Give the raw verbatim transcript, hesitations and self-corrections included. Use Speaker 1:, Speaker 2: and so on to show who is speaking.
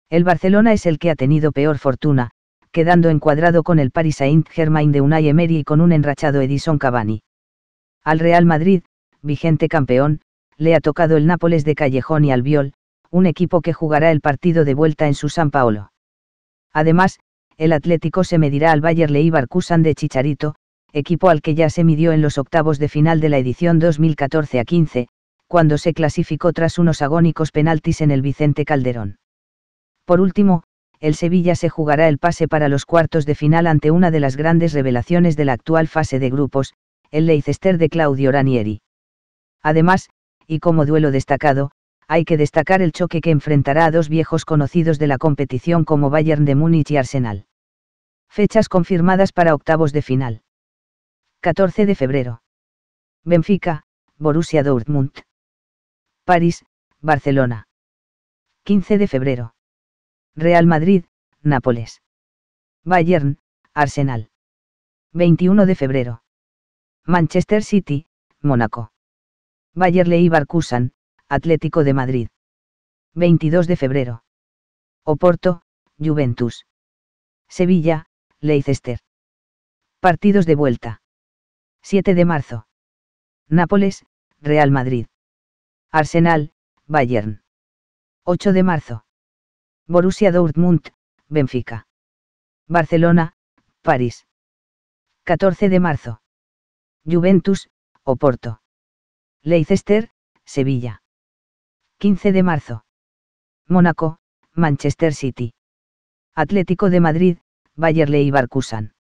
Speaker 1: El Barcelona es el que ha tenido peor fortuna, quedando encuadrado con el Paris Saint-Germain de Unai Emery y con un enrachado Edinson Cavani. Al Real Madrid, vigente campeón, le ha tocado el Nápoles de Callejón y Albiol, un equipo que jugará el partido de vuelta en su San Paolo. Además, el Atlético se medirá al Bayer Leverkusen de Chicharito, equipo al que ya se midió en los octavos de final de la edición dos mil catorce a quince, cuando se clasificó tras unos agónicos penaltis en el Vicente Calderón. Por último, el Sevilla se jugará el pase para los cuartos de final ante una de las grandes revelaciones de la actual fase de grupos, el Leicester de Claudio Ranieri. Además, y como duelo destacado, hay que destacar el choque que enfrentará a dos viejos conocidos de la competición como Bayern de Múnich y Arsenal. Fechas confirmadas para octavos de final. catorce de febrero. Benfica, Borussia Dortmund. París, Barcelona. quince de febrero. Real Madrid, Nápoles. Bayern, Arsenal. veintiuno de febrero. Manchester City, Mónaco. Bayer Leverkusen, Atlético de Madrid. veintidós de febrero. Oporto, Juventus. Sevilla, Leicester. Partidos de vuelta. siete de marzo. Nápoles, Real Madrid. Arsenal, Bayern. ocho de marzo. Borussia Dortmund, Benfica. Barcelona, París. catorce de marzo. Juventus, Oporto. Leicester, Sevilla. quince de marzo. Mónaco, Manchester City. Atlético de Madrid, Bayer Leverkusen.